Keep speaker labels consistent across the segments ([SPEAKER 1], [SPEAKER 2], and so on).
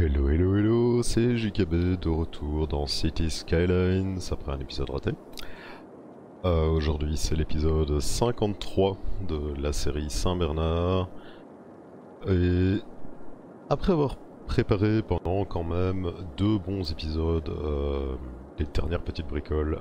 [SPEAKER 1] Hello hello hello, c'est JKB de retour dans City Skylines après un épisode raté. Aujourd'hui c'est l'épisode 53 de la série Saint-Bernard. Et après avoir préparé pendant quand même 2 bons épisodes, les dernières petites bricoles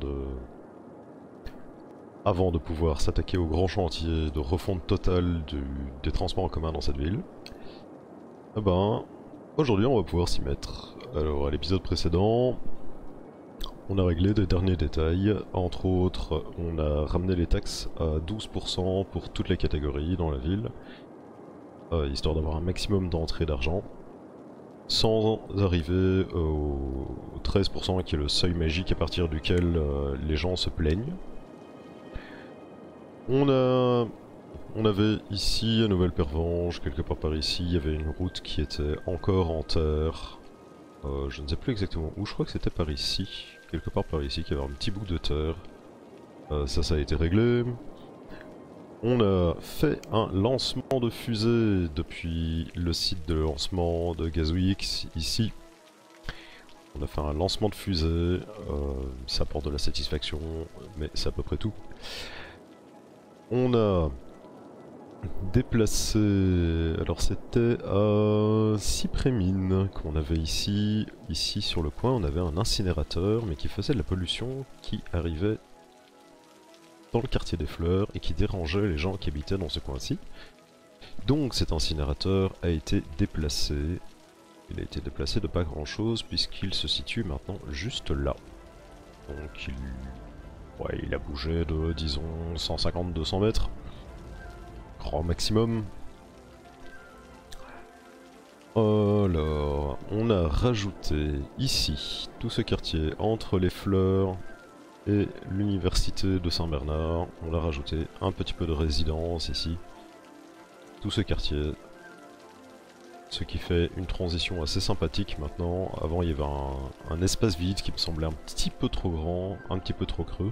[SPEAKER 1] avant de pouvoir s'attaquer au grand chantier de refonte totale des transports en commun dans cette ville, eh ben, aujourd'hui on va pouvoir s'y mettre. Alors à l'épisode précédent, on a réglé des derniers détails, entre autres on a ramené les taxes à 12% pour toutes les catégories dans la ville, histoire d'avoir un maximum d'entrée d'argent, sans arriver au 13% qui est le seuil magique à partir duquel les gens se plaignent. On avait ici à Nouvelle-Pervenche, quelque part par ici, il y avait une route qui était encore en terre. Je ne sais plus exactement où, je crois que c'était par ici, quelque part par ici, qu'il y avait un petit bout de terre. Ça a été réglé. On a fait un lancement de fusée depuis le site de lancement de Gazouix, ici. On a fait un lancement de fusée, ça apporte de la satisfaction, mais c'est à peu près tout. On a déplacé, alors c'était à Cyprémine qu'on avait ici. Ici sur le coin on avait un incinérateur mais qui faisait de la pollution qui arrivait dans le quartier des Fleurs et qui dérangeait les gens qui habitaient dans ce coin-ci. Donc cet incinérateur a été déplacé. Il a été déplacé de pas grand chose puisqu'il se situe maintenant juste là. Donc il a bougé de disons 150-200 mètres. Grand maximum. Alors, on a rajouté ici tout ce quartier entre les Fleurs et l'université de Saint-Bernard. On a rajouté un petit peu de résidence ici. Tout ce quartier. Ce qui fait une transition assez sympathique maintenant. Avant il y avait un espace vide qui me semblait un petit peu trop grand, un petit peu trop creux.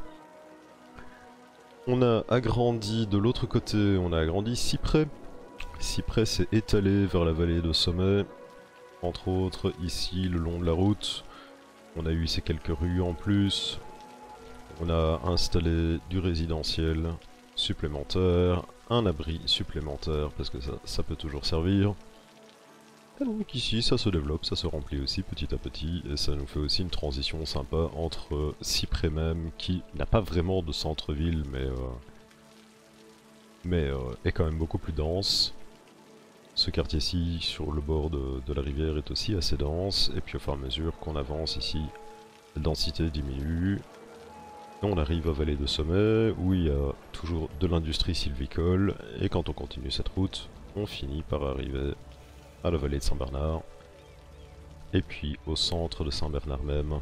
[SPEAKER 1] On a agrandi de l'autre côté, on a agrandi Cyprès. Cyprès s'est étalé vers la vallée de Sommet. Entre autres ici le long de la route. On a eu ces quelques rues en plus. On a installé du résidentiel supplémentaire, un abri supplémentaire parce que ça peut toujours servir. Et donc ici ça se développe, ça se remplit aussi petit à petit et ça nous fait aussi une transition sympa entre Cyprès même qui n'a pas vraiment de centre-ville mais est quand même beaucoup plus dense. Ce quartier-ci sur le bord de la rivière est aussi assez dense et puis au fur et à mesure qu'on avance ici la densité diminue. Et on arrive à Vallée de Sommet où il y a toujours de l'industrie sylvicole et quand on continue cette route on finit par arriver à la vallée de Saint-Bernard, et puis au centre de Saint-Bernard même.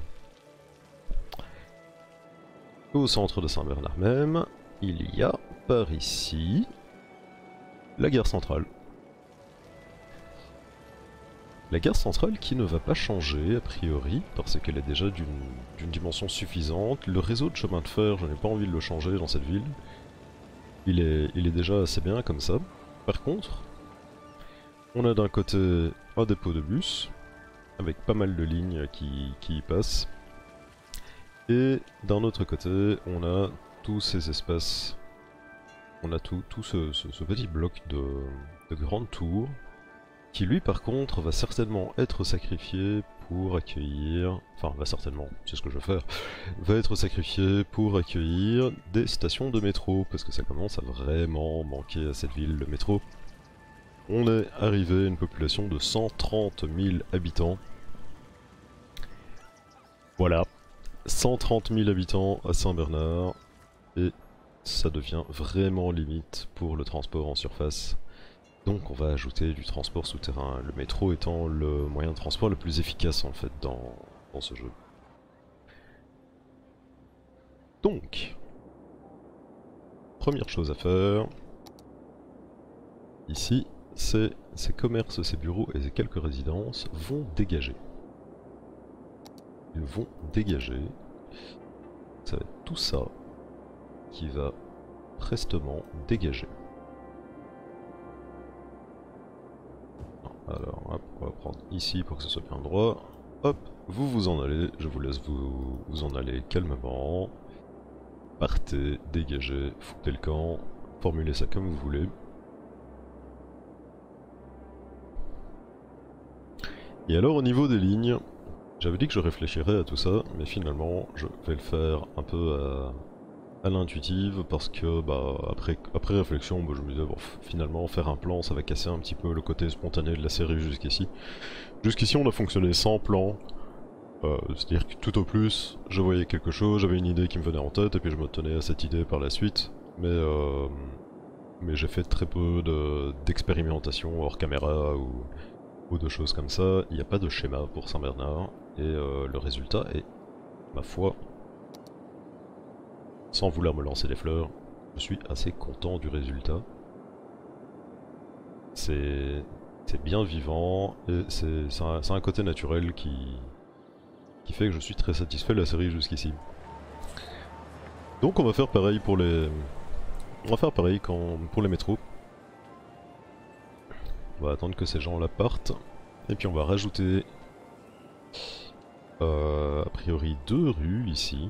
[SPEAKER 1] Au centre de Saint-Bernard même, il y a par ici la gare centrale. La gare centrale qui ne va pas changer a priori, parce qu'elle est déjà d'une dimension suffisante. Le réseau de chemin de fer, je n'ai pas envie de le changer dans cette ville. Il est déjà assez bien comme ça. Par contre, on a d'un côté un dépôt de bus, avec pas mal de lignes qui y passent. Et d'un autre côté, on a tous ces espaces. On a tout ce petit bloc de grandes tours, qui lui par contre va certainement être sacrifié pour accueillir... Enfin, va certainement, c'est ce que je vais faire. Va être sacrifié pour accueillir des stations de métro, parce que ça commence à vraiment manquer à cette ville, le métro. On est arrivé à une population de 130 000 habitants. Voilà, 130 000 habitants à Saint-Bernard, et ça devient vraiment limite pour le transport en surface. Donc on va ajouter du transport souterrain, le métro étant le moyen de transport le plus efficace en fait dans ce jeu. Donc, première chose à faire, ici, c'est ces commerces, ces bureaux et ces quelques résidences vont dégager. Ils vont dégager. Ça va être tout ça qui va prestement dégager. Alors hop, on va prendre ici pour que ce soit bien droit. Hop, vous vous en allez, je vous laisse vous en aller calmement. Partez, dégagez, foutez le camp, formulez ça comme vous voulez. Et alors au niveau des lignes, j'avais dit que je réfléchirais à tout ça, mais finalement je vais le faire un peu à l'intuitive parce que bah, après réflexion, bah, je me disais bon, finalement faire un plan ça va casser un petit peu le côté spontané de la série jusqu'ici. Jusqu'ici on a fonctionné sans plan, c'est-à-dire que tout au plus je voyais quelque chose, j'avais une idée qui me venait en tête et puis je me tenais à cette idée par la suite, mais j'ai fait très peu d'expérimentation hors caméra ou de choses comme ça. Il n'y a pas de schéma pour Saint-Bernard et le résultat est, ma foi, sans vouloir me lancer des fleurs, je suis assez content du résultat. C'est bien vivant et c'est un côté naturel qui fait que je suis très satisfait de la série jusqu'ici. Donc on va faire pareil pour les... On va faire pareil pour les métros. On va attendre que ces gens-là partent. Et puis on va rajouter... a priori 2 rues ici.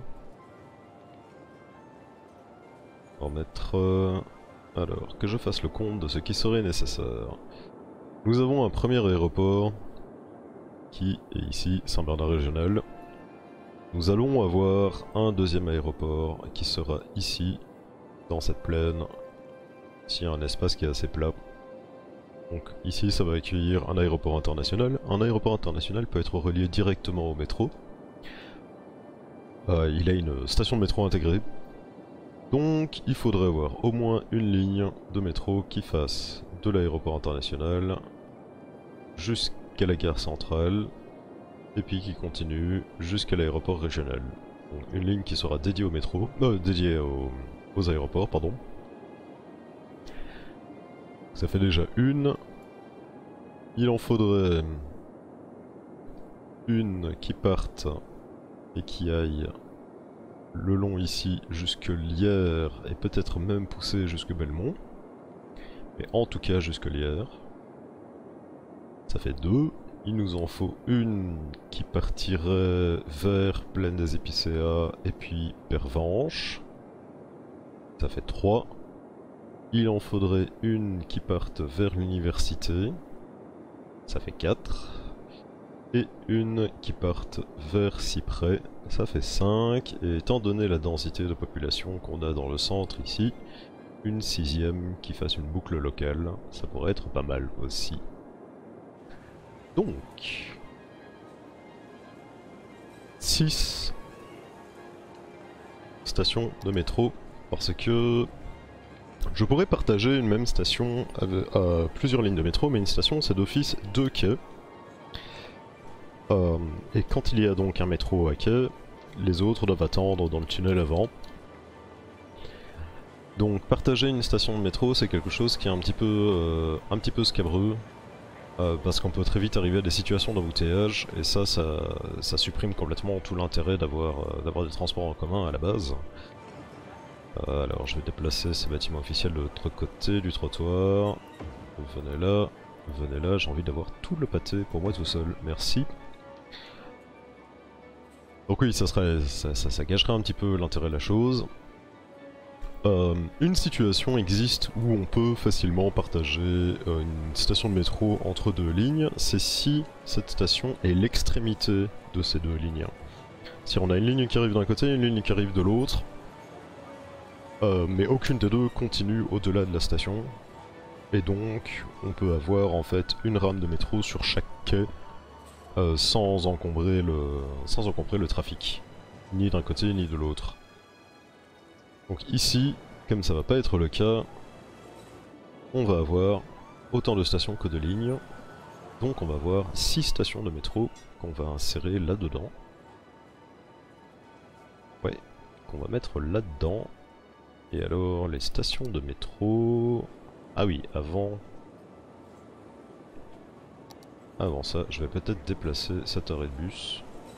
[SPEAKER 1] On va mettre... alors, que je fasse le compte de ce qui serait nécessaire. Nous avons un premier aéroport qui est ici, Saint-Bernard Régional. Nous allons avoir un deuxième aéroport qui sera ici, dans cette plaine. Ici, il y a un espace qui est assez plat. Donc ici, ça va accueillir un aéroport international. Un aéroport international peut être relié directement au métro. Il a une station de métro intégrée. Donc il faudrait avoir au moins une ligne de métro qui fasse de l'aéroport international jusqu'à la gare centrale et puis qui continue jusqu'à l'aéroport régional. Donc une ligne qui sera dédiée au métro, dédiée aux aéroports, pardon. Ça fait déjà une. Il en faudrait une qui parte et qui aille le long ici jusque Lierre et peut-être même pousser jusque Belmont. Mais en tout cas jusque Lierre. Ça fait 2. Il nous en faut une qui partirait vers Plaine des Épicéas et puis Pervenche. Ça fait 3. Il en faudrait une qui parte vers l'université. Ça fait 4. Et une qui parte vers Cyprès. Ça fait 5. Et étant donné la densité de population qu'on a dans le centre ici, une 6ème qui fasse une boucle locale, ça pourrait être pas mal aussi. Donc, 6 stations de métro, parce que je pourrais partager une même station à plusieurs lignes de métro, mais une station c'est d'office 2 quais. Et quand il y a donc un métro à quai, les autres doivent attendre dans le tunnel avant. Donc partager une station de métro c'est quelque chose qui est un petit peu scabreux. Parce qu'on peut très vite arriver à des situations d'embouteillage, et ça supprime complètement tout l'intérêt d'avoir des transports en commun à la base. Alors je vais déplacer ces bâtiments officiels de l'autre côté du trottoir. Venez là, j'ai envie d'avoir tout le pâté pour moi tout seul, merci. Donc oui, ça gâcherait un petit peu l'intérêt de la chose. Une situation existe où on peut facilement partager une station de métro entre 2 lignes, c'est si cette station est l'extrémité de ces 2 lignes. Si on a une ligne qui arrive d'un côté et une ligne qui arrive de l'autre, mais aucune des deux continue au-delà de la station, et donc on peut avoir en fait une rame de métro sur chaque quai sans encombrer le trafic, ni d'un côté ni de l'autre. Donc ici, comme ça va pas être le cas, on va avoir autant de stations que de lignes. Donc on va avoir 6 stations de métro qu'on va insérer là-dedans. Ouais, qu'on va mettre là-dedans. Et alors, les stations de métro... Ah oui, avant ça, je vais peut-être déplacer cet arrêt de bus.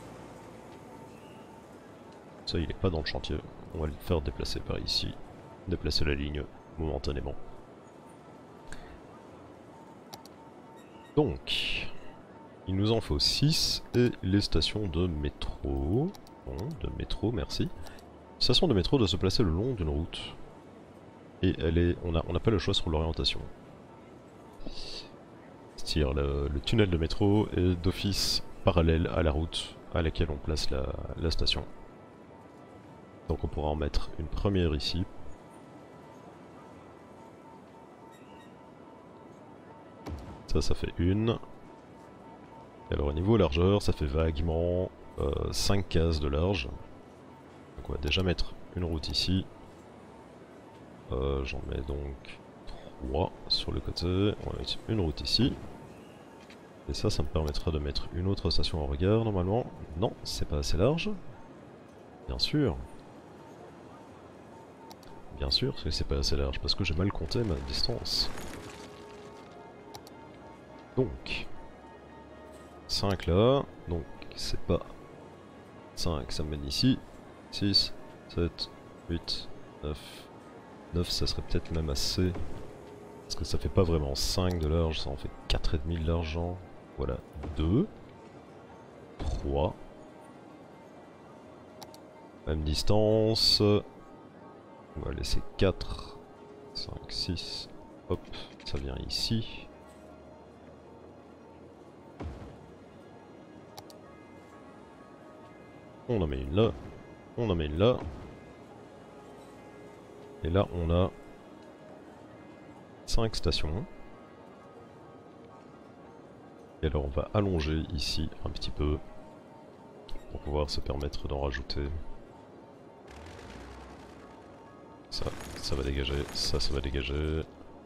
[SPEAKER 1] Ça, il est pas dans le chantier. On va le faire déplacer par ici. Déplacer la ligne momentanément. Donc, il nous en faut 6 et les stations de métro. Bon, de métro, merci. La station de métro doit se placer le long d'une route. Et elle est, on n'a pas le choix sur l'orientation. C'est-à-dire le tunnel de métro est d'office parallèle à la route à laquelle on place la station. Donc on pourra en mettre une première ici. Ça fait une. Et alors au niveau largeur, ça fait vaguement 5 cases de large. Donc on va déjà mettre une route ici. J'en mets donc 3 sur le côté. On va mettre une route ici. Et ça me permettra de mettre une autre station en regard normalement. Non, c'est pas assez large. Bien sûr. Bien sûr que c'est pas assez large parce que j'ai mal compté ma distance. Donc 5 là, donc c'est pas 5, ça me mène ici. 6, 7, 8, 9. 9 ça serait peut-être même assez. Parce que ça fait pas vraiment 5 de large, ça en fait 4,5 de large. Voilà, 2, 3. Même distance. On va laisser 4, 5, 6. Hop, ça vient ici. On en met une là. On en met une là. Et là on a 5 stations. Et alors on va allonger ici un petit peu pour pouvoir se permettre d'en rajouter. Ça va dégager, ça va dégager.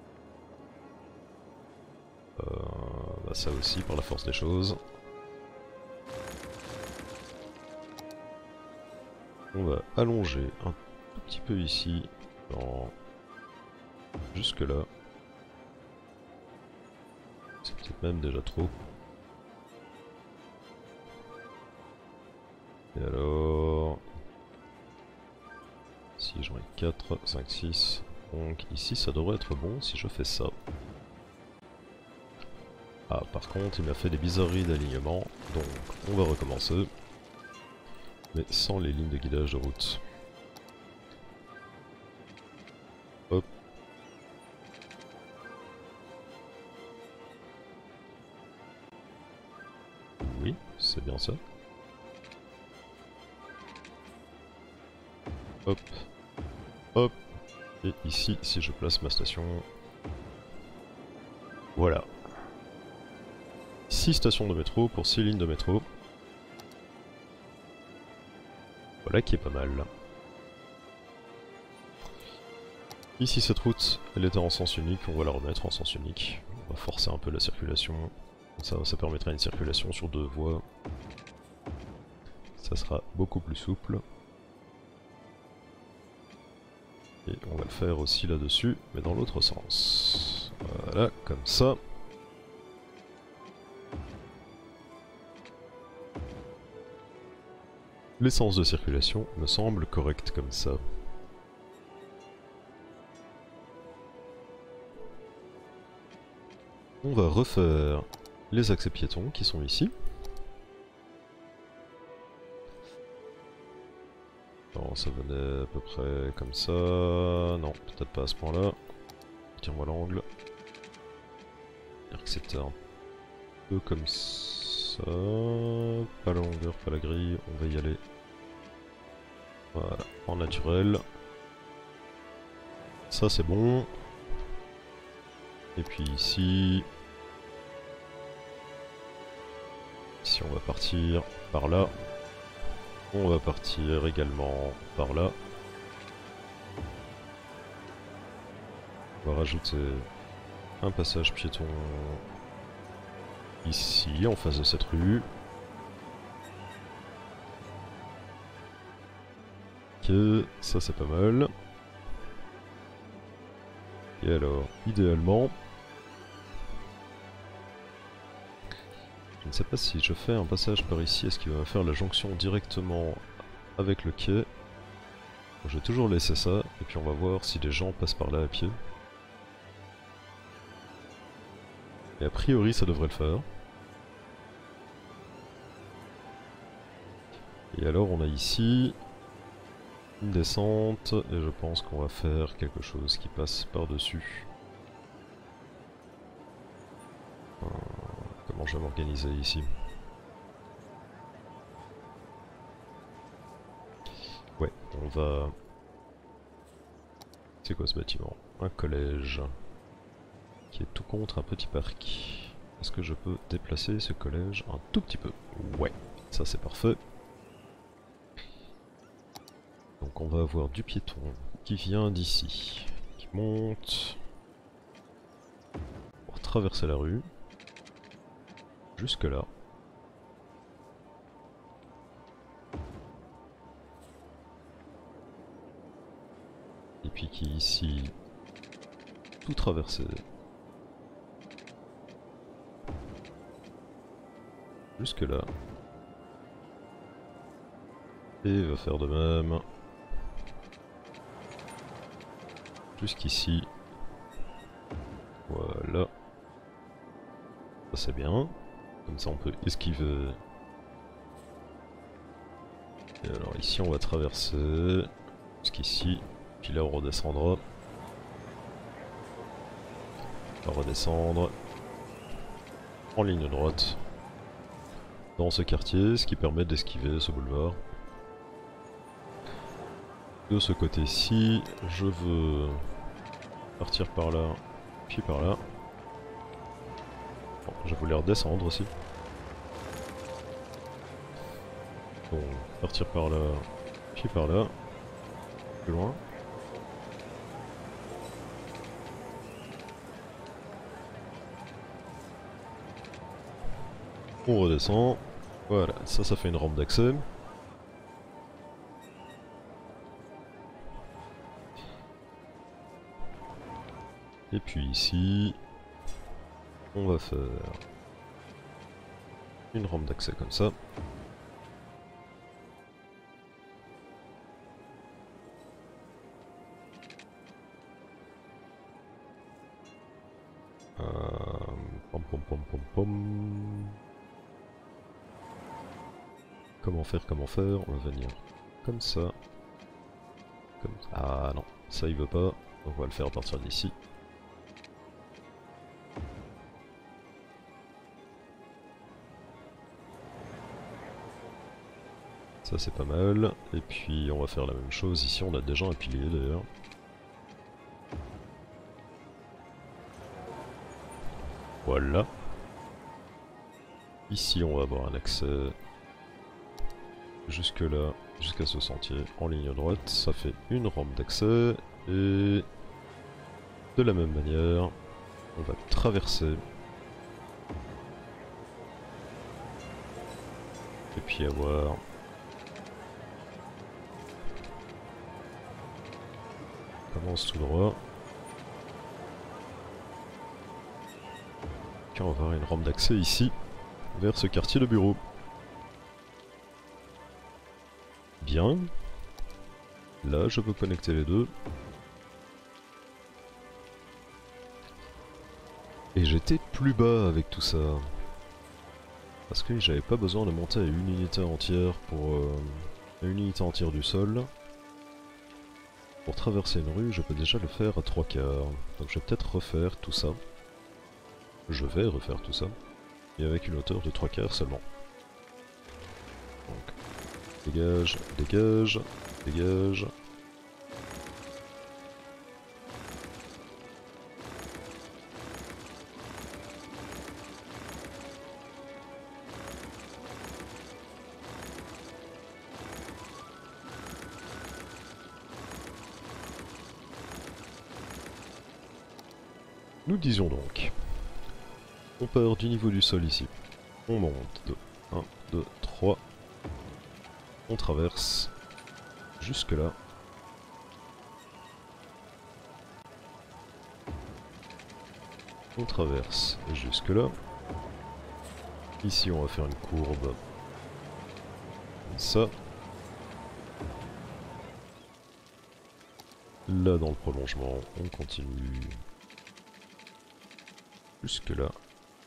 [SPEAKER 1] Bah ça aussi par la force des choses. On va allonger un tout petit peu ici, jusque là. C'est peut-être même déjà trop. Et alors... Si j'en ai 4, 5, 6... Donc ici ça devrait être bon si je fais ça. Ah par contre il m'a fait des bizarreries d'alignement, donc on va recommencer. Mais sans les lignes de guidage de route. Hop. Oui, c'est bien ça. Hop. Hop. Et ici, si je place ma station... Voilà. 6 stations de métro pour 6 lignes de métro. Voilà qui est pas mal. Ici cette route, elle était en sens unique, on va la remettre en sens unique. On va forcer un peu la circulation. Ça permettra une circulation sur 2 voies. Ça sera beaucoup plus souple. Et on va le faire aussi là-dessus, mais dans l'autre sens. Voilà, comme ça. L'essence de circulation me semble correcte comme ça. On va refaire les accès piétons qui sont ici. Alors ça venait à peu près comme ça. Non, peut-être pas à ce point-là. Tiens-moi l'angle. C'est-à-dire que c'était un peu comme ça. Pas la longueur, pas la grille. On va y aller. Voilà, en naturel. Ça c'est bon. Et puis ici... Ici on va partir par là. On va partir également par là. On va rajouter un passage piéton ici, en face de cette rue. Ok, ça c'est pas mal. Et alors, idéalement... Je ne sais pas si je fais un passage par ici, est-ce qu'il va faire la jonction directement avec le quai? Je vais toujours laisser ça, et puis on va voir si des gens passent par là à pied. Et a priori ça devrait le faire. Et alors on a ici une descente et je pense qu'on va faire quelque chose qui passe par-dessus. Comment je vais m'organiser ici? Ouais, on va... C'est quoi ce bâtiment? Un collège qui est tout contre un petit parc. Est-ce que je peux déplacer ce collège un tout petit peu? Ouais, ça c'est parfait. Donc on va avoir du piéton qui vient d'ici, qui monte pour traverser la rue, jusque là. Et puis qui ici, tout traverser. Jusque là. Et va faire de même. Jusqu'ici. Voilà. Ça c'est bien. Comme ça on peut esquiver. Et alors ici on va traverser jusqu'ici. Puis là on redescendra. On va redescendre en ligne droite dans ce quartier, ce qui permet d'esquiver ce boulevard. De ce côté-ci, je veux partir par là, puis par là. Bon, je voulais redescendre aussi. Donc, partir par là, puis par là. Plus loin. On redescend. Voilà, ça fait une rampe d'accès. Et puis ici, on va faire une rampe d'accès comme ça. Pom pom pom pom pom. Comment faire? On va venir comme ça. Comme ça. Ah non, ça il veut pas. On va le faire à partir d'ici. Ça c'est pas mal. Et puis on va faire la même chose. Ici on a déjà un pilier d'ailleurs. Voilà. Ici on va avoir un accès jusque là, jusqu'à ce sentier en ligne droite. Ça fait une rampe d'accès. Et de la même manière, on va traverser. Et puis avoir... On commence tout droit. Puis on va avoir une rampe d'accès ici, vers ce quartier de bureau. Bien. Là, je peux connecter les deux. Et j'étais plus bas avec tout ça. Parce que j'avais pas besoin de monter à une unité entière pour... à une unité entière du sol. Pour traverser une rue, je peux déjà le faire à 3/4. Donc je vais peut-être refaire tout ça. Je vais refaire tout ça. Et avec une hauteur de 3/4 seulement. Donc, dégage, dégage, dégage. Nous disions donc, on part du niveau du sol ici, on monte de 1, 2, 3, on traverse jusque là, on traverse jusque là, ici on va faire une courbe comme ça, là dans le prolongement on continue jusque là,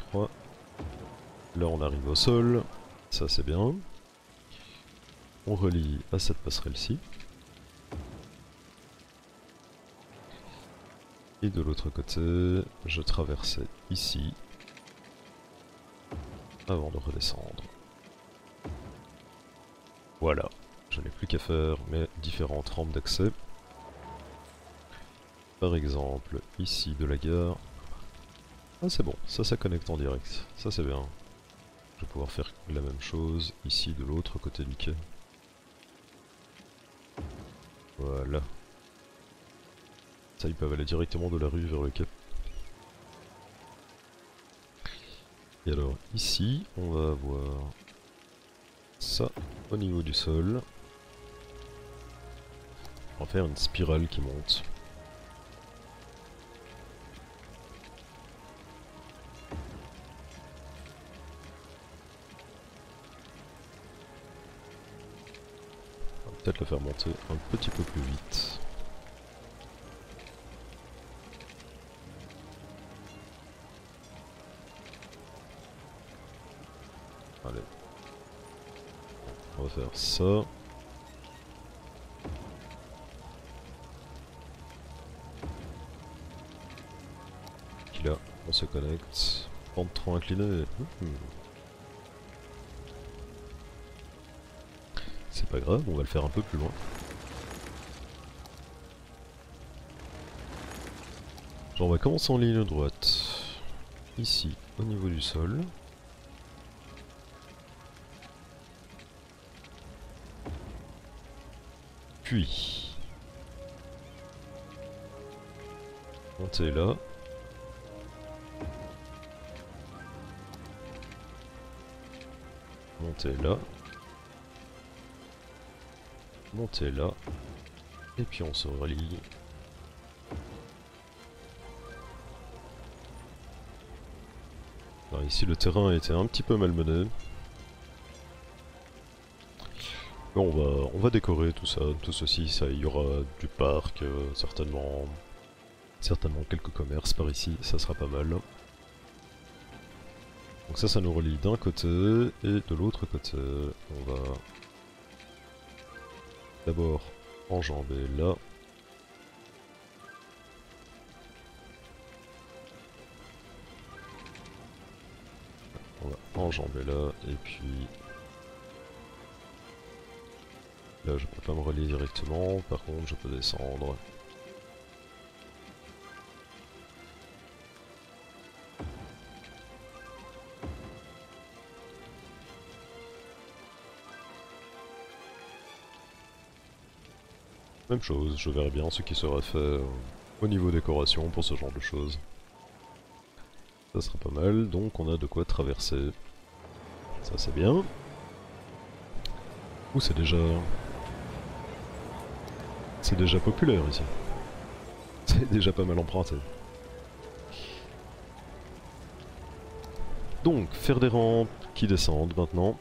[SPEAKER 1] 3. Là on arrive au sol, ça c'est bien. On relie à cette passerelle-ci. Et de l'autre côté, je traversais ici, avant de redescendre. Voilà, je n'ai plus qu'à faire mes différentes rampes d'accès. Par exemple, ici de la gare. Ah c'est bon, ça connecte en direct, ça c'est bien. Je vais pouvoir faire la même chose ici de l'autre côté du quai. Voilà. Ça, ils peuvent aller directement de la rue vers le quai. Et alors, ici, on va avoir ça au niveau du sol. On va faire une spirale qui monte. On va peut-être la faire monter un petit peu plus vite. Allez. On va faire ça. Puis là, on se connecte. Pente trop inclinée. C'est pas grave, on va le faire un peu plus loin. Genre on va commencer en ligne droite. Ici, au niveau du sol. Puis monter là. Monter là. Monter là. Et puis on se relie. Alors ici le terrain a été un petit peu malmené. Mais on va décorer tout ça, tout ceci, il y aura du parc, certainement quelques commerces par ici, ça sera pas mal. Donc ça nous relie d'un côté, et de l'autre côté, on va d'abord enjamber là. On va enjamber là, et puis là je peux pas me relier directement, par contre je peux descendre. Même chose, je verrai bien ce qui sera fait au niveau décoration pour ce genre de choses. Ça sera pas mal, donc on a de quoi traverser. Ça c'est bien. Ouh, c'est déjà... C'est déjà populaire ici. C'est déjà pas mal emprunté. Donc, faire des rampes qui descendent maintenant.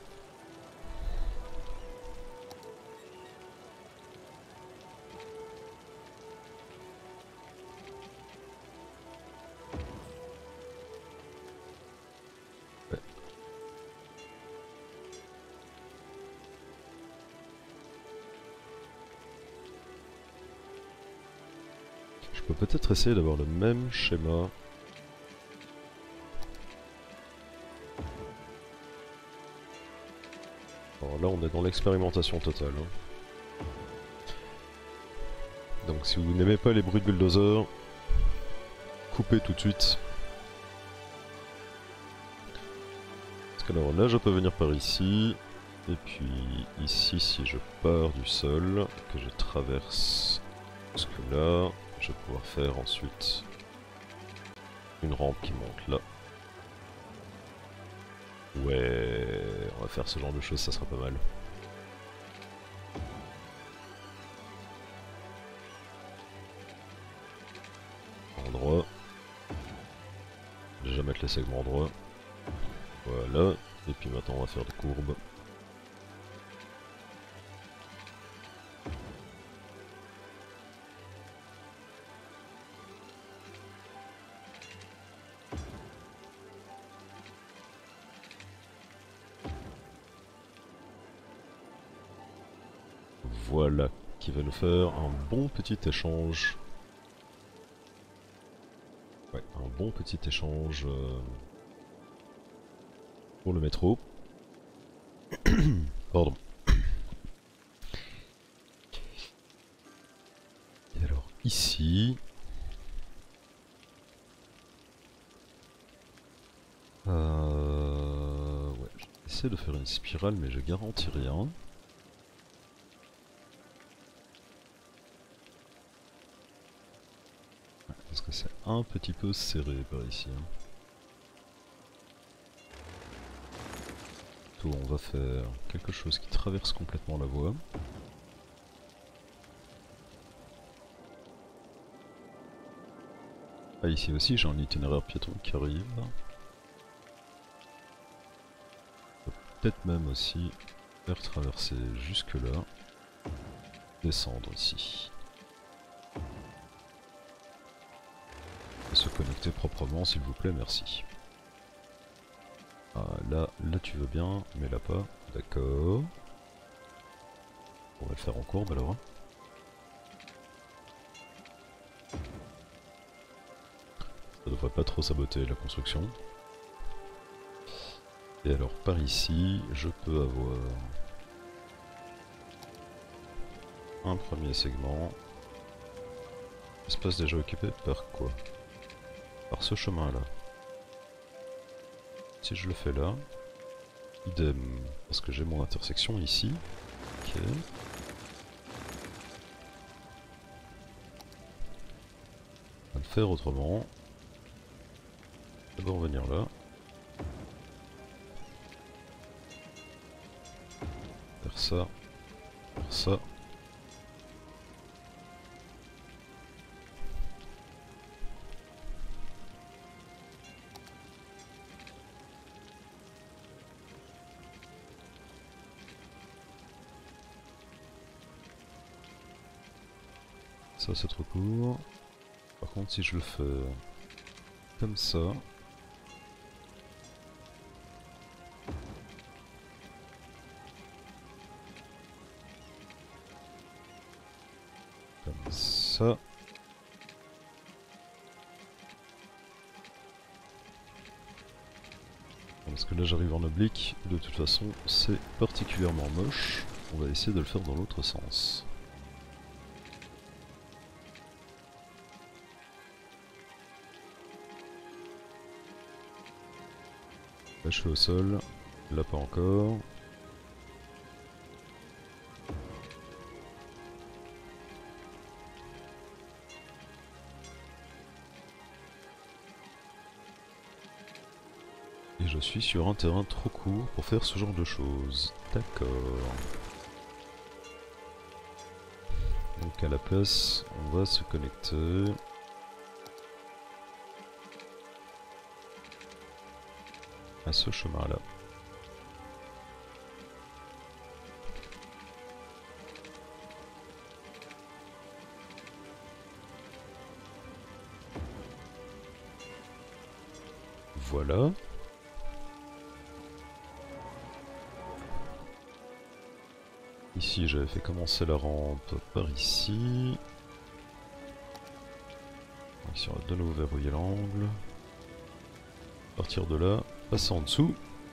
[SPEAKER 1] Ouais. Je peux peut-être essayer d'avoir le même schéma. Alors là on est dans l'expérimentation totale. Donc si vous n'aimez pas les bruits de bulldozer, coupez tout de suite. Parce que alors là je peux venir par ici, et puis ici si je pars du sol, que je traverse jusque là, je vais pouvoir faire ensuite une rampe qui monte là. Ouais, on va faire ce genre de choses, ça sera pas mal. Endroit. Déjà mettre les segments droits. Voilà. Et puis maintenant on va faire des courbes. Voilà, qui va nous faire un bon petit échange. Ouais, un bon petit échange pour le métro. Pardon. Et alors ici... ouais, j'essaie de faire une spirale mais je garantis rien. Parce que c'est un petit peu serré par ici. Plutôt, on va faire quelque chose qui traverse complètement la voie. Ah, ici aussi j'ai un itinéraire piéton qui arrive. Peut-être même aussi faire traverser jusque là, descendre ici. Et se connecter proprement s'il vous plaît, merci. Ah, là tu veux bien, mais là pas, d'accord. On va le faire en courbe alors. Ça devrait pas trop saboter la construction. Et alors par ici, je peux avoir un premier segment. Espace déjà occupé par quoi? Par ce chemin là. Si je le fais là, idem, parce que j'ai mon intersection ici. Ok. On va le faire autrement. D'abord venir là. Faire ça. Faire ça. Ça c'est trop court. Par contre si je le fais comme ça. Comme ça. Parce que là j'arrive en oblique, de toute façon c'est particulièrement moche. On va essayer de le faire dans l'autre sens. Là je suis au sol, là pas encore. Et je suis sur un terrain trop court pour faire ce genre de choses. D'accord. Donc à la place, on va se connecter. À ce chemin là. Voilà. Ici j'avais fait commencer la rampe par ici. Ici on va de nouveau verrouiller l'angle. À partir de là, passer en dessous.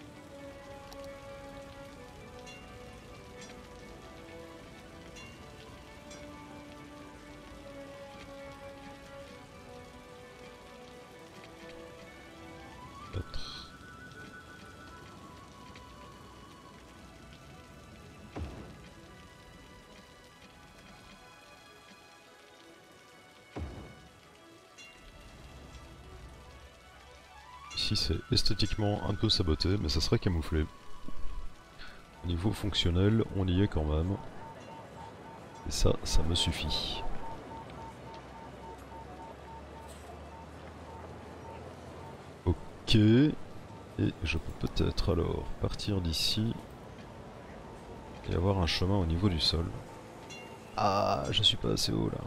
[SPEAKER 1] Ici c'est esthétiquement un peu saboté, mais ça sera camouflé. Au niveau fonctionnel, on y est quand même. Et ça me suffit. Ok. Et je peux peut-être alors partir d'ici et avoir un chemin au niveau du sol. Ah, je suis pas assez haut là.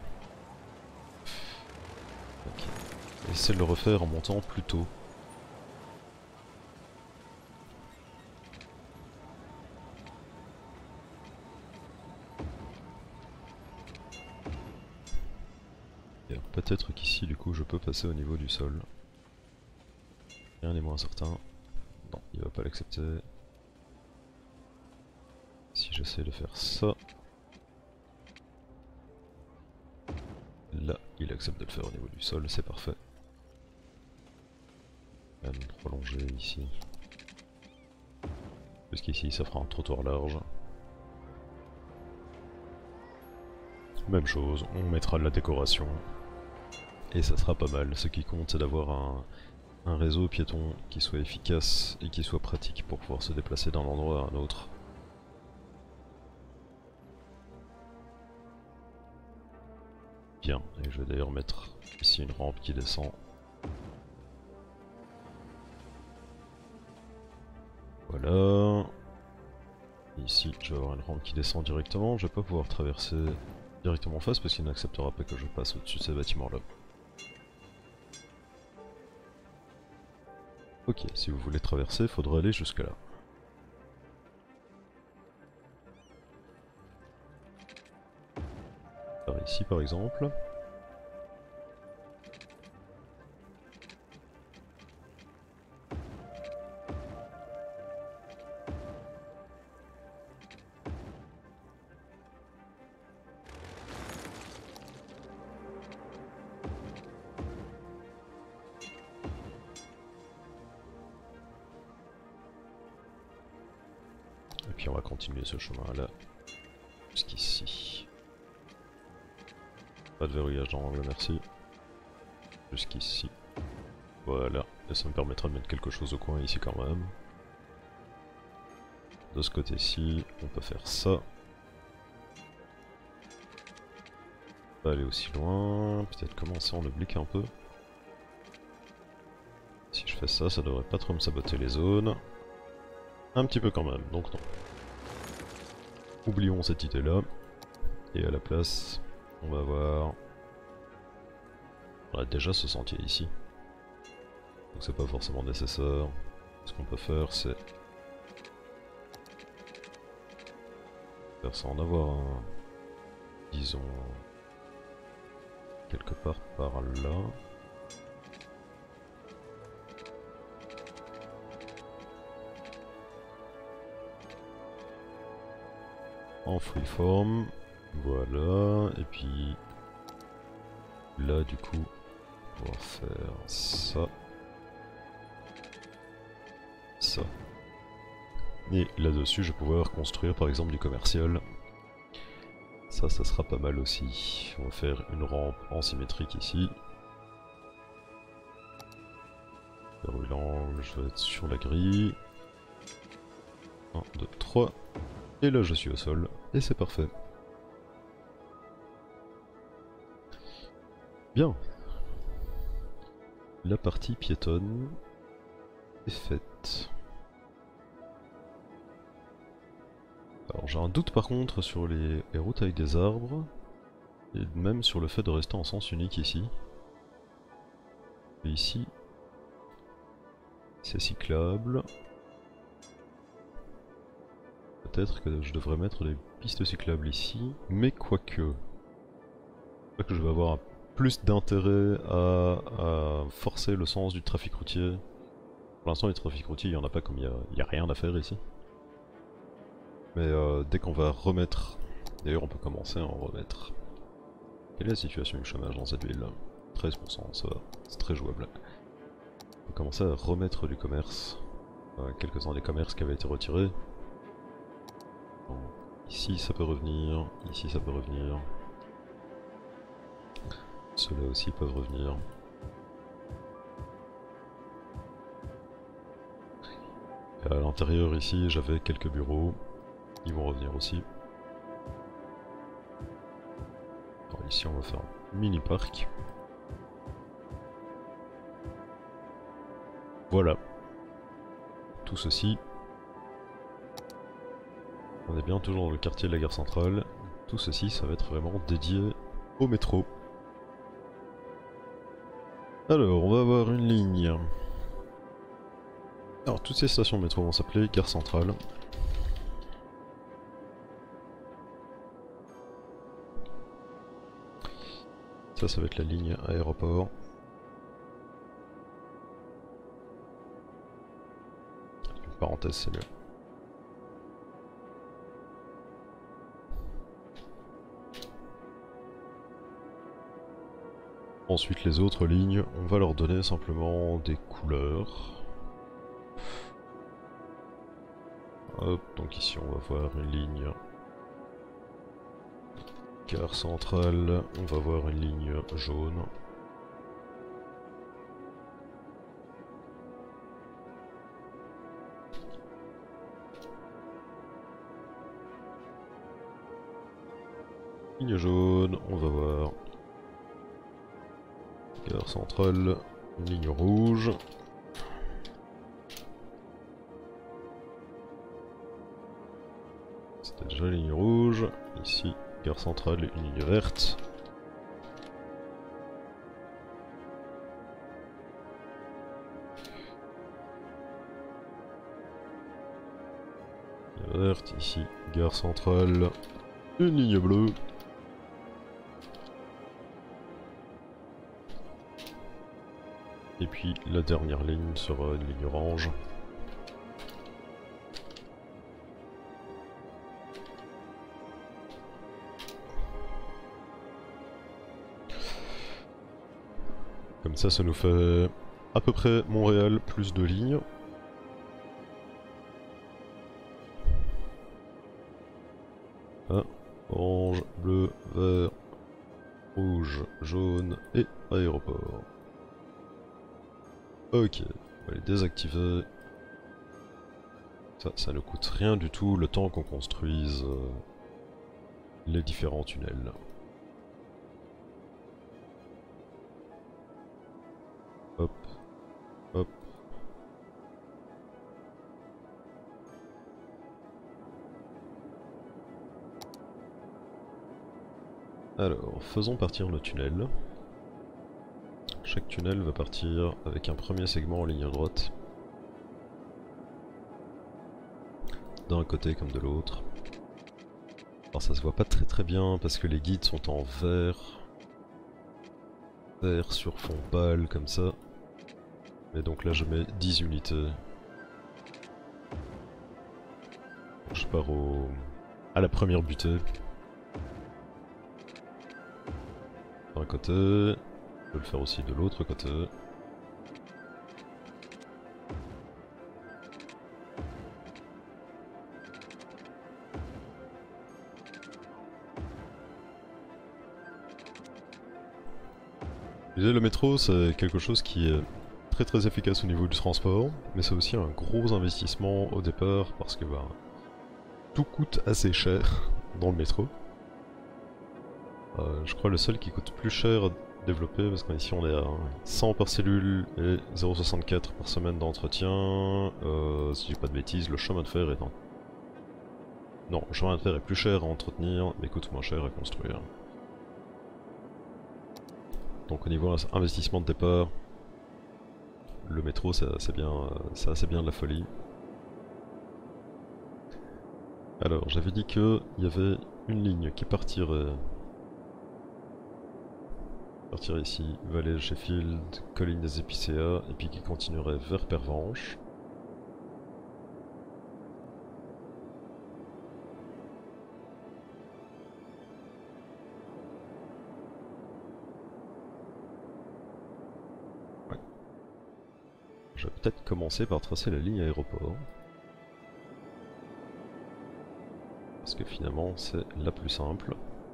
[SPEAKER 1] Ok. Essayer de le refaire en montant plus tôt. passer au niveau du sol. Rien n'est moins certain. Non, il va pas l'accepter. Si j'essaie de faire ça... Là, il accepte de le faire au niveau du sol, c'est parfait. Même prolonger ici. Parce qu'ici ça fera un trottoir large. Même chose, on mettra de la décoration. Et ça sera pas mal. Ce qui compte, c'est d'avoir un réseau piéton qui soit efficace et qui soit pratique pour pouvoir se déplacer d'un endroit à un autre. Bien, et je vais d'ailleurs mettre ici une rampe qui descend. Voilà. Ici, je vais avoir une rampe qui descend directement. Je vais pas pouvoir traverser directement en face parce qu'il n'acceptera pas que je passe au-dessus de ces bâtiments-là. Ok, si vous voulez traverser, il faudra aller jusque là. Par ici par exemple. Et puis on va continuer ce chemin là jusqu'ici. Pas de verrouillage dans l'angle, merci. Jusqu'ici. Voilà, et ça me permettra de mettre quelque chose au coin ici quand même. De ce côté-ci, on peut faire ça. Pas aller aussi loin, peut-être commencer en oblique un peu. Si je fais ça, ça devrait pas trop me saboter les zones. Un petit peu quand même, donc non. Oublions cette idée-là. Et à la place, on va avoir... On a déjà ce sentier ici. Donc c'est pas forcément nécessaire. Ce qu'on peut faire, c'est... faire ça en avoir un... disons... quelque part par là. En freeform, voilà, et puis là du coup, on va faire ça, ça. Et là-dessus, je vais pouvoir construire par exemple du commercial. Ça sera pas mal aussi. On va faire une rampe en symétrique ici. Verrouillant, je vais être sur la grille. 1, 2, 3. Et là je suis au sol, et c'est parfait. Bien. La partie piétonne est faite. Alors j'ai un doute par contre sur les routes avec des arbres, et même sur le fait de rester en sens unique ici. Et ici, c'est cyclable. Peut-être que je devrais mettre des pistes cyclables ici, mais quoique. Je crois que je vais avoir plus d'intérêt à forcer le sens du trafic routier. Pour l'instant, les trafics routiers, il n'y en a pas comme il y a rien à faire ici. Mais dès qu'on va remettre... D'ailleurs, on peut commencer à en remettre. Quelle est la situation du chômage dans cette ville? 13%, ça va, c'est très jouable. On peut commencer à remettre du commerce. Quelques-uns des commerces qui avaient été retirés. Bon, ici ça peut revenir, ici ça peut revenir. Ceux-là aussi peuvent revenir. À l'intérieur ici j'avais quelques bureaux, ils vont revenir aussi. Alors, ici on va faire un mini parc. Voilà. Tout ceci. On est bien toujours dans le quartier de la gare centrale. Tout ceci ça va être vraiment dédié au métro. Alors on va avoir une ligne. Alors toutes ces stations de métro vont s'appeler gare centrale. Ça va être la ligne aéroport. Parenthèse, c'est mieux. Ensuite les autres lignes, on va leur donner simplement des couleurs. Hop, donc ici on va voir une ligne gare centrale, on va voir une ligne jaune. Ligne jaune, on va voir gare centrale, une ligne rouge. C'était déjà une ligne rouge. Ici, gare centrale, une ligne verte. Ligne verte, ici, gare centrale, une ligne bleue. Et puis la dernière ligne sera une ligne orange. Comme ça nous fait à peu près Montréal plus 2 lignes. Ah, orange, bleu, vert, rouge, jaune et aéroport. Ok, on va les désactiver. Ça ne coûte rien du tout le temps qu'on construise les différents tunnels. Hop, hop. Alors, faisons partir le tunnel. Chaque tunnel va partir avec un premier segment en ligne droite. D'un côté comme de l'autre. Alors ça se voit pas très bien parce que les guides sont en vert. Vert sur fond pâle comme ça. Et donc là je mets 10 unités. Je pars à la première butée. D'un côté. Je peux le faire aussi de l'autre côté. Le métro c'est quelque chose qui est très efficace au niveau du transport, mais c'est aussi un gros investissement au départ parce que bah, tout coûte assez cher dans le métro. Je crois le seul qui coûte plus cher à développer, parce qu'ici on est à 100 par cellule et 0,64 par semaine d'entretien. Si je dis pas de bêtises, le chemin de fer est Non, le chemin de fer est plus cher à entretenir, mais coûte moins cher à construire. Donc au niveau investissement de départ, le métro c'est assez bien de la folie. Alors j'avais dit qu'il y avait une ligne qui partirait ici, vallée de Sheffield, colline des Épicéas, et puis qui continuerait vers Pervenche. Je vais peut-être commencer par tracer la ligne aéroport. Parce que finalement c'est la plus simple.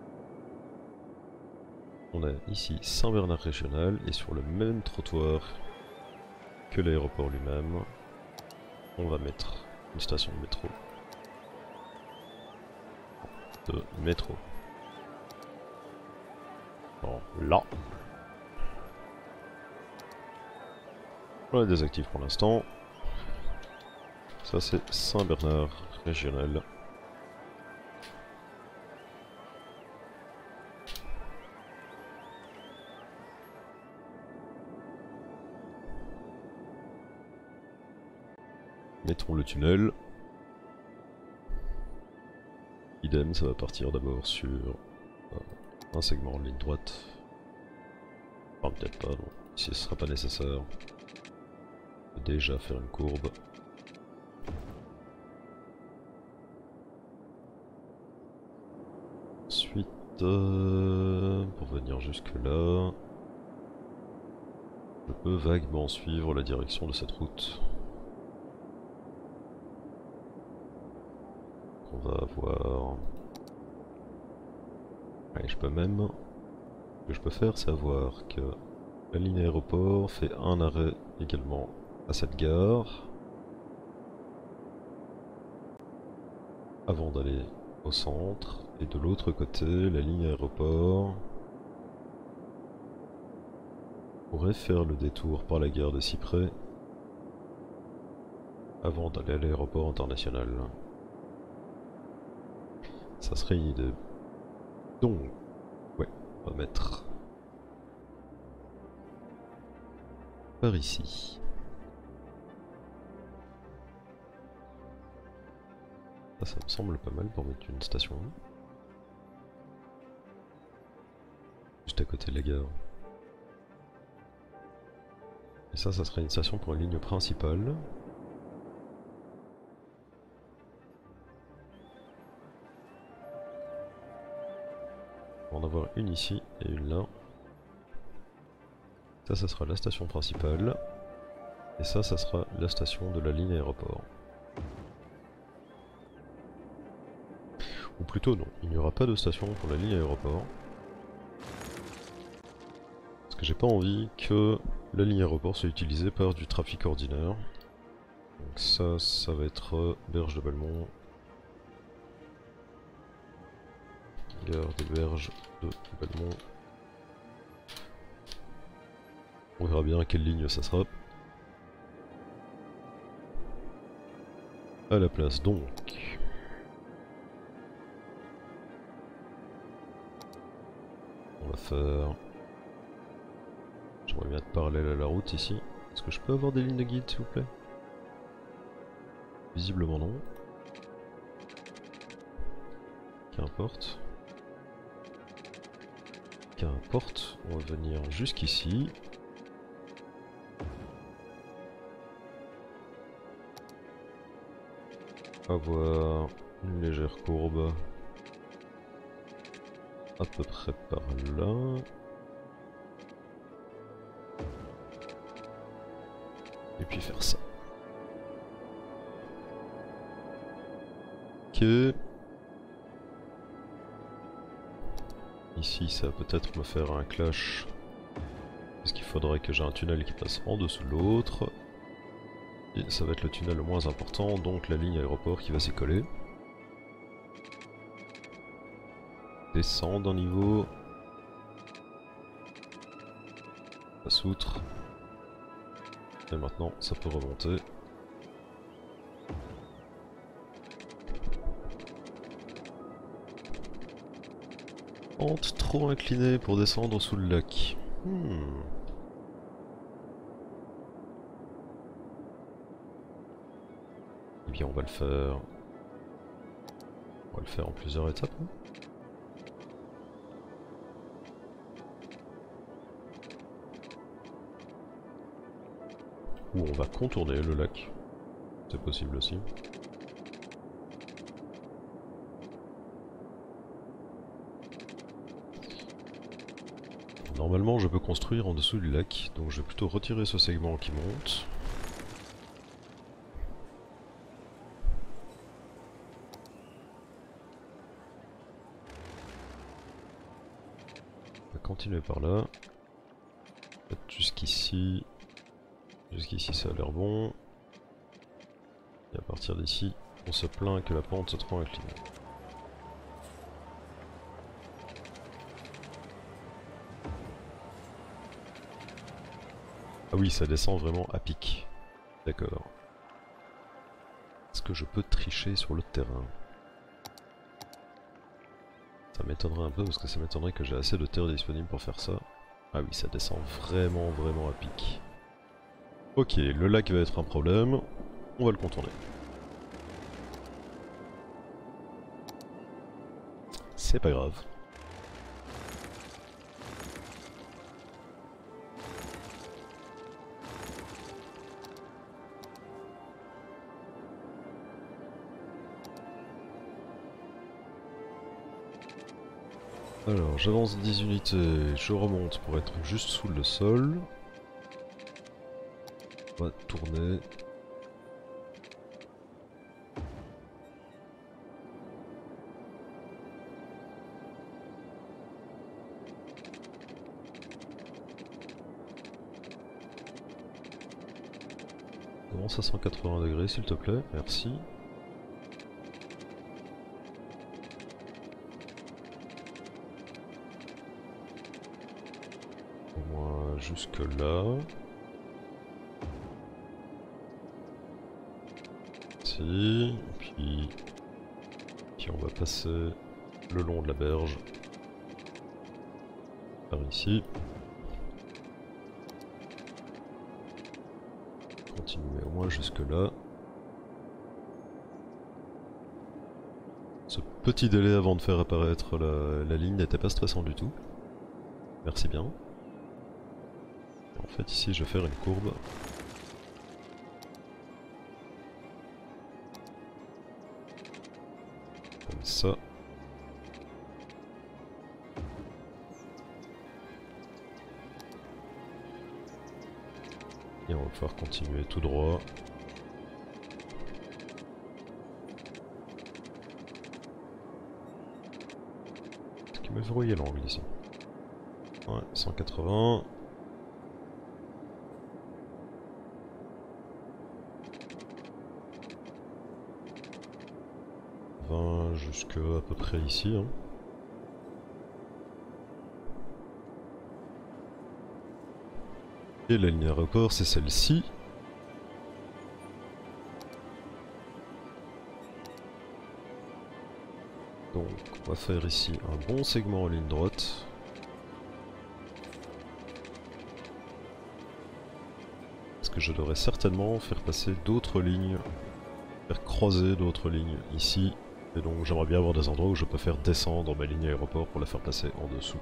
[SPEAKER 1] On a ici Saint-Bernard régional et sur le même trottoir que l'aéroport lui-même, on va mettre une station de métro. Bon, là. On la désactive pour l'instant. Ça c'est Saint-Bernard régional. Mettons le tunnel. Idem, ça va partir d'abord sur un segment en ligne droite. Enfin peut-être pas, non. Ici ce sera pas nécessaire. Déjà faire une courbe. pour venir jusque là, je peux vaguement suivre la direction de cette route. On va avoir... Allez, je peux même... Ce que je peux faire, c'est avoir que la ligne aéroport fait un arrêt également à cette gare, avant d'aller au centre, et de l'autre côté, la ligne aéroport pourrait faire le détour par la gare de Cyprès avant d'aller à l'aéroport international. Ça serait une idée. Donc, ouais, on va mettre par ici. Ça me semble pas mal pour mettre une station. Juste à côté de la gare. Et ça serait une station pour une ligne principale. On va en avoir une ici et une là. Ça sera la station principale. Et ça sera la station de la ligne aéroport. Ou plutôt non, il n'y aura pas de station pour la ligne aéroport. Parce que j'ai pas envie que la ligne aéroport soit utilisée par du trafic ordinaire. Donc ça va être Berge de Balmont. Gare de Berge de Balmont. On verra bien à quelle ligne ça sera. À la place donc. On va faire... J'aimerais bien être parallèle à la route ici. Est-ce que je peux avoir des lignes de guide s'il vous plaît? Visiblement non. Qu'importe. Qu'importe, on va venir jusqu'ici. Avoir une légère courbe à peu près par là. Et puis faire ça. Ok. Ici ça va peut-être me faire un clash. Parce qu'il faudrait que j'ai un tunnel qui passe en dessous de l'autre. Et ça va être le tunnel le moins important, donc la ligne aéroport qui va s'y coller. Descendre d'un niveau. Passe outre. Et maintenant ça peut remonter. Pente trop inclinée pour descendre sous le lac. Eh bien on va le faire. On va le faire en plusieurs étapes. Hein. Ou on va contourner le lac. C'est possible aussi. Normalement je peux construire en dessous du lac, donc je vais plutôt retirer ce segment qui monte. On va continuer par là. Peut-être jusqu'ici. Jusqu'ici ça a l'air bon. Et à partir d'ici, on se plaint que la pente soit trop inclinée. Ah oui, ça descend vraiment à pic. D'accord. Est-ce que je peux tricher sur le terrain? Ça m'étonnerait un peu parce que ça m'étonnerait que j'ai assez de terre disponible pour faire ça. Ah oui, ça descend vraiment à pic. Ok, le lac va être un problème. On va le contourner. C'est pas grave. Alors j'avance 10 unités, je remonte pour être juste sous le sol. On va tourner. Commence à 180 degrés s'il te plaît, merci. Au moins jusque là. Ici, puis on va passer le long de la berge par ici. Continuer au moins jusque là. Ce petit délai avant de faire apparaître la ligne n'était pas stressant du tout. Merci bien. En fait ici je vais faire une courbe. Comme ça. Et on va pouvoir continuer tout droit. Est-ce qu'il m'a verrouillé l'angle ici? Ouais, 180. Jusque à peu près ici. Hein. Et la ligne aéroport c'est celle-ci. Donc on va faire ici un bon segment en ligne droite. Parce que je devrais certainement faire passer d'autres lignes, faire croiser d'autres lignes ici. Et donc j'aimerais bien avoir des endroits où je peux faire descendre ma ligne aéroport pour la faire passer en dessous.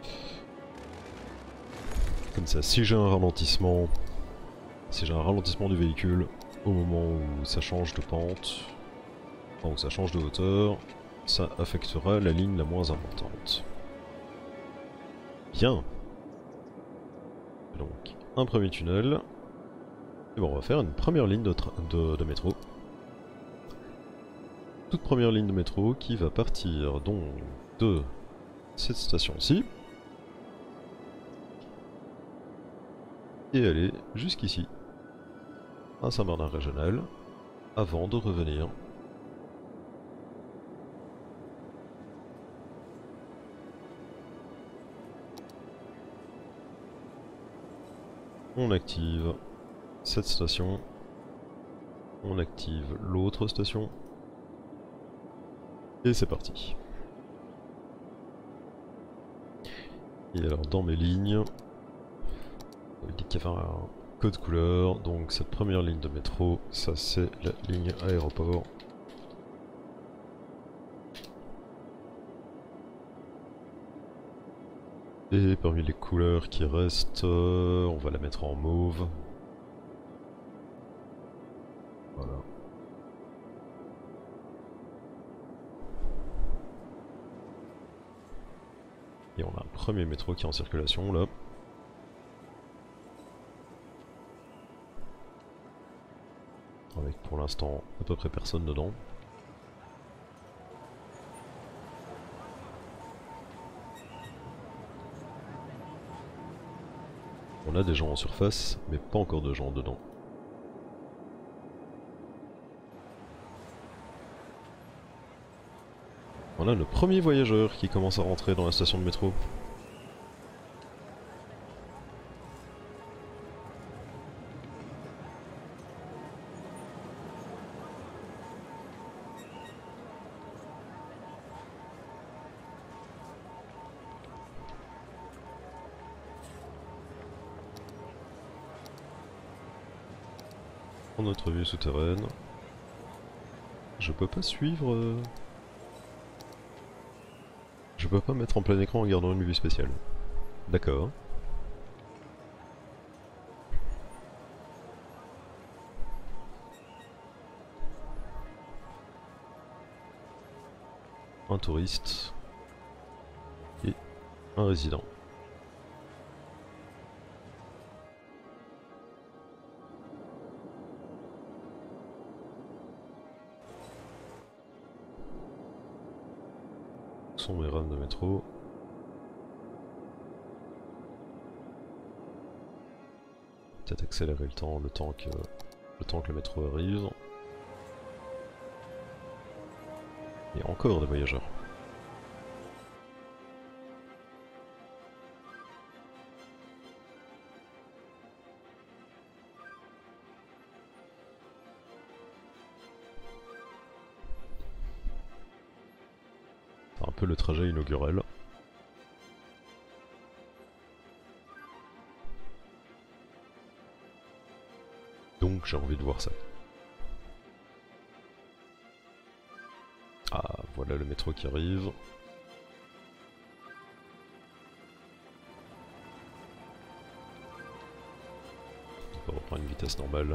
[SPEAKER 1] Comme ça, si j'ai un ralentissement du véhicule au moment où ça change de pente, enfin où ça change de hauteur, ça affectera la ligne la moins importante. Bien. Donc un premier tunnel. Et bon, on va faire une première ligne de métro. Toute première ligne de métro qui va partir donc de cette station-ci. Et aller jusqu'ici, à Saint-Bernard Régional, avant de revenir. On active cette station. On active l'autre station. Et c'est parti. Et alors dans mes lignes, il dit qu'il y avait un code couleur, donc cette première ligne de métro, ça c'est la ligne aéroport. Et parmi les couleurs qui restent, on va la mettre en mauve. Voilà. Et on a un premier métro qui est en circulation là. Avec pour l'instant à peu près personne dedans. On a des gens en surface, mais pas encore de gens dedans. On a le premier voyageur qui commence à rentrer dans la station de métro. Pour notre vue souterraine. Je peux pas suivre... Je peux pas mettre en plein écran en gardant une vue spéciale. D'accord. Un touriste. Et un résident. Où sont mes rames de métro? Peut-être accélérer le temps que le métro arrive. Et encore des voyageurs. C'est un peu le trajet inaugural. Donc j'ai envie de voir ça. Ah, voilà le métro qui arrive. On va reprendre une vitesse normale.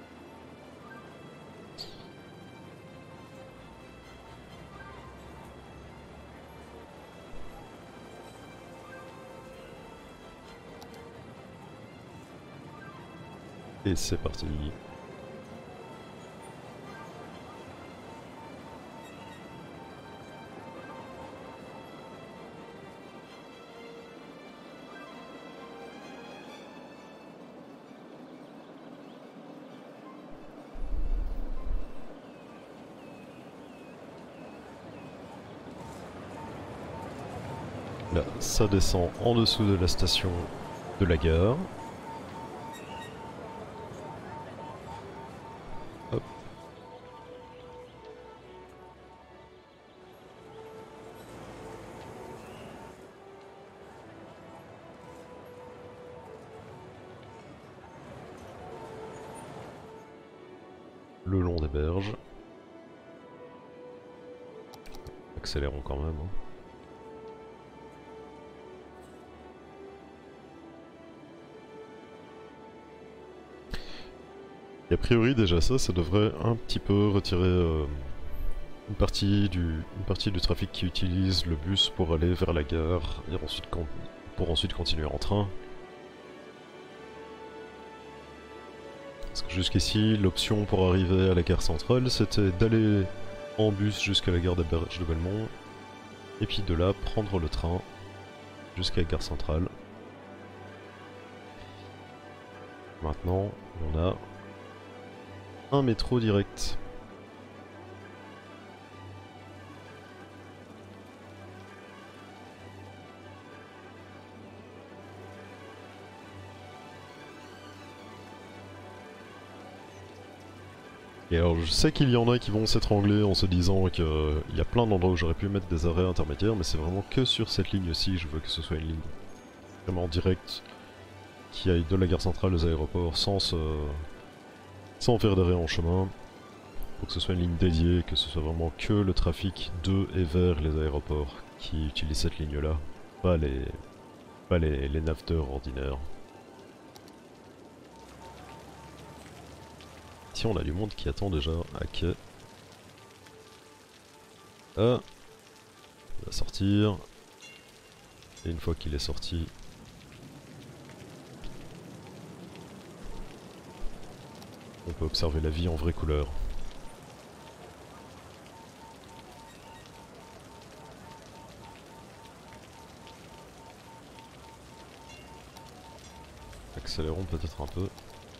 [SPEAKER 1] Et c'est parti. Là, ça descend en dessous de la station de la gare. Hop. Le long des berges. Accélérons quand même. Hein. Et a priori déjà ça devrait un petit peu retirer une partie du trafic qui utilise le bus pour aller vers la gare et pour ensuite continuer en train. Parce que jusqu'ici, l'option pour arriver à la gare centrale, c'était d'aller en bus jusqu'à la gare des Berges de Belmont, et puis de là prendre le train jusqu'à la gare centrale. Maintenant, on a un métro direct. Et alors je sais qu'il y en a qui vont s'étrangler en se disant qu'il y a plein d'endroits où j'aurais pu mettre des arrêts intermédiaires, mais c'est vraiment que sur cette ligne-ci, je veux que ce soit une ligne vraiment directe qui aille de la gare centrale aux aéroports sans faire d'arrêt en chemin, pour que ce soit une ligne dédiée, que ce soit vraiment que le trafic de et vers les aéroports qui utilise cette ligne-là, pas les naveteurs ordinaires. Ici on a du monde qui attend déjà à quai. Ah, il va sortir. Et une fois qu'il est sorti, on peut observer la vie en vraie couleur. Accélérons peut-être un peu.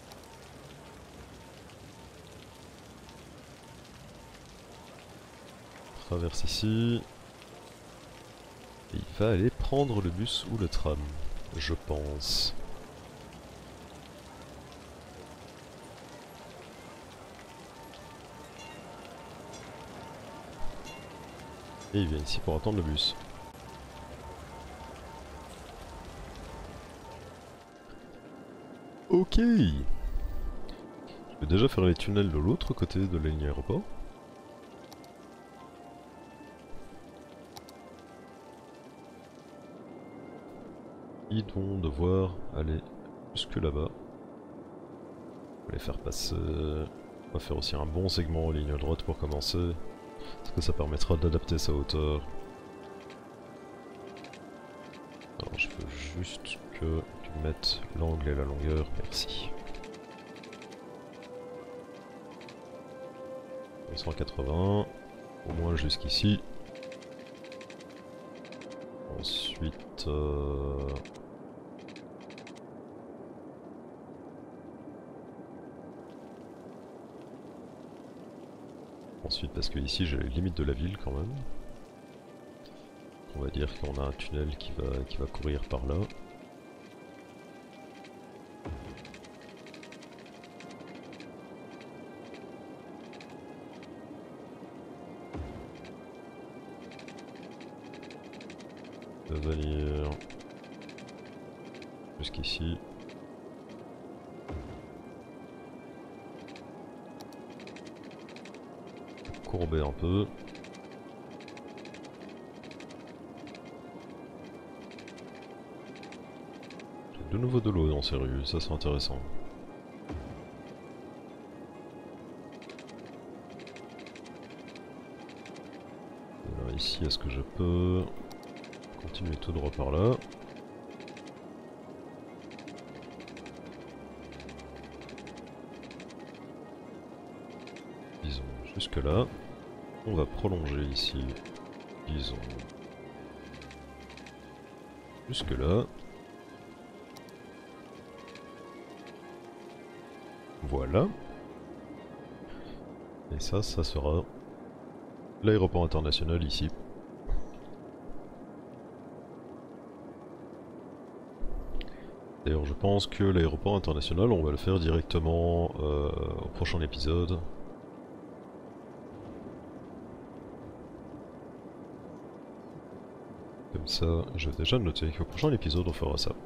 [SPEAKER 1] Traverse ici. Et il va aller prendre le bus ou le tram, je pense. Et il vient ici pour attendre le bus. Ok. Je vais déjà faire les tunnels de l'autre côté de la ligne aéroport. Ils vont devoir aller jusque là-bas. On va les faire passer. On va faire aussi un bon segment en ligne droite pour commencer. Parce que ça permettra d'adapter sa hauteur. Alors je veux juste que tu mettes l'angle et la longueur, merci. 180, au moins jusqu'ici. Ensuite... Ensuite parce que ici j'ai les limites de la ville quand même. On va dire qu'on a un tunnel qui va courir par là. De venir jusqu'ici. Courber un peu. J'ai de nouveau de l'eau dans ces rues, ça c'est intéressant. Alors ici, est-ce que je peux continuer tout droit par là? Disons jusque là. On va prolonger ici, disons jusque là. Voilà. Et ça sera l'aéroport international ici. D'ailleurs je pense que l'aéroport international on va le faire directement au prochain épisode. Comme ça, je vais déjà noter qu'au prochain épisode on fera ça.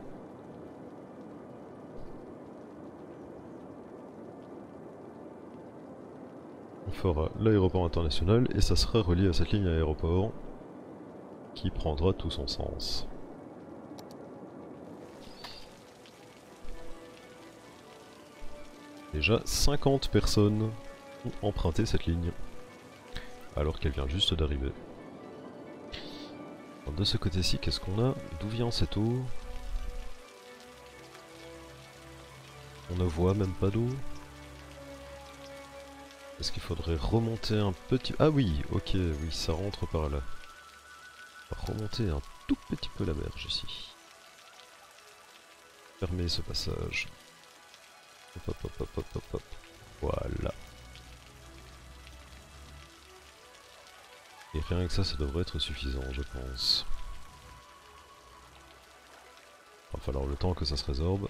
[SPEAKER 1] On fera l'aéroport international et ça sera relié à cette ligne aéroport qui prendra tout son sens. Déjà 50 personnes ont emprunté cette ligne alors qu'elle vient juste d'arriver. De ce côté-ci, qu'est-ce qu'on a? D'où vient cette eau? On ne voit même pas d'eau. Est-ce qu'il faudrait remonter un petit... Ah oui, ok, oui, ça rentre par là. On va remonter un tout petit peu la berge ici. Fermer ce passage. Hop hop hop hop hop hop hop. Voilà. Et rien que ça devrait être suffisant, je pense. Il va falloir le temps que ça se résorbe.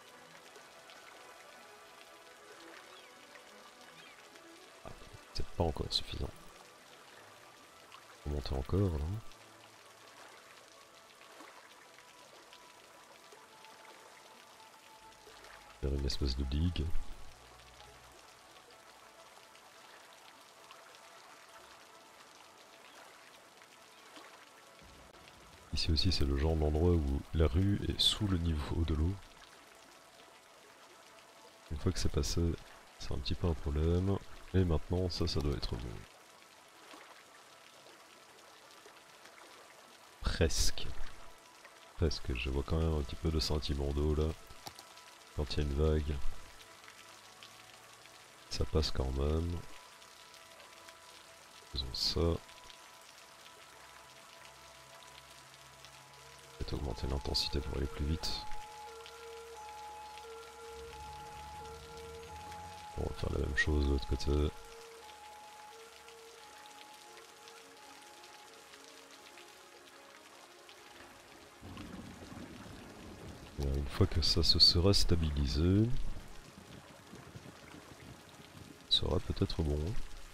[SPEAKER 1] Ah, c'est pas encore suffisant. Faut monter encore là. Faire une espèce de digue. Ici aussi c'est le genre d'endroit où la rue est sous le niveau de l'eau. Une fois que c'est passé, c'est un petit peu un problème. Et maintenant ça doit être bon. Presque. Presque, je vois quand même un petit peu de sentiment d'eau là. Quand il y a une vague. Ça passe quand même. Faisons ça. Peut-être augmenter l'intensité pour aller plus vite. On va faire la même chose de l'autre côté. Et une fois que ça se sera stabilisé, ça sera peut-être bon.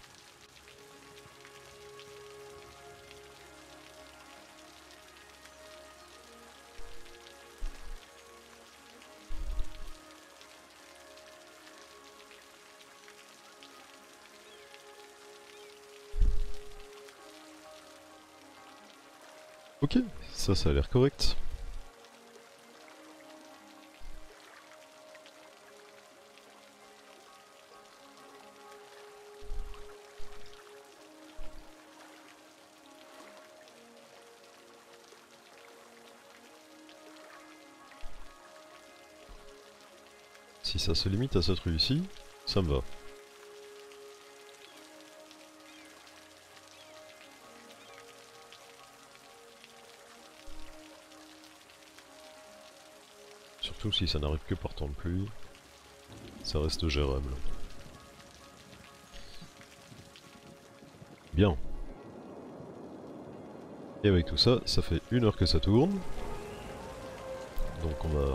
[SPEAKER 1] Ok, ça a l'air correct. Si ça se limite à cette rue ici, ça me va. Surtout si ça n'arrive que par temps de pluie, ça reste gérable. Bien. Et avec tout ça, ça fait 1 heure que ça tourne. Donc on va...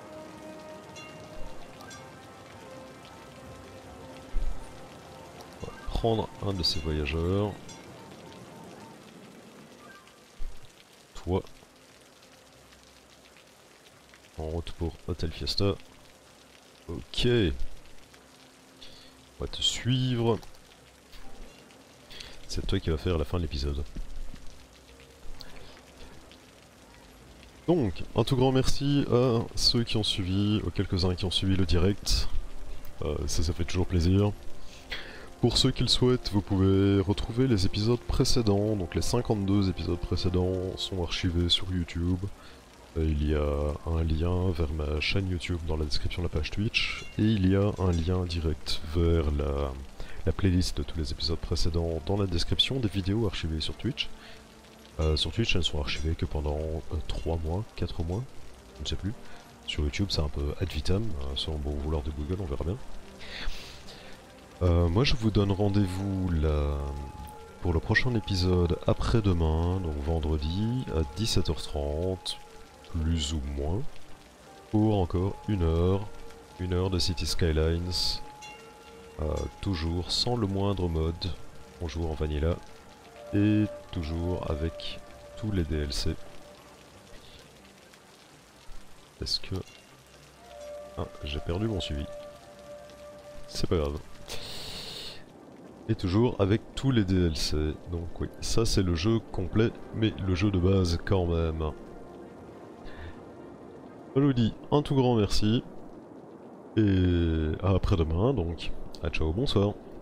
[SPEAKER 1] prendre un de ces voyageurs. Toi. En route pour Hotel Fiesta. Ok. On va te suivre. C'est toi qui vas faire la fin de l'épisode. Donc, un tout grand merci à ceux qui ont suivi, aux quelques-uns qui ont suivi le direct. Ça fait toujours plaisir. Pour ceux qui le souhaitent, vous pouvez retrouver les épisodes précédents, donc les 52 épisodes précédents sont archivés sur YouTube. Il y a un lien vers ma chaîne YouTube dans la description de la page Twitch, et il y a un lien direct vers la playlist de tous les épisodes précédents dans la description des vidéos archivées sur Twitch. Sur Twitch, elles ne sont archivées que pendant 3 mois, 4 mois, je ne sais plus. Sur YouTube, c'est un peu ad vitam, selon le bon vouloir de Google, on verra bien. Moi, je vous donne rendez-vous pour le prochain épisode après-demain, donc vendredi, à 17h30, plus ou moins, pour encore 1 heure de City Skylines, toujours sans le moindre mode, on joue en vanilla, et toujours avec tous les DLC. Est-ce que... Ah, j'ai perdu mon suivi. C'est pas grave. Et toujours avec tous les DLC. Donc oui, ça c'est le jeu complet, mais le jeu de base quand même. Je vous dis un tout grand merci. Et à après-demain, donc à ciao, bonsoir.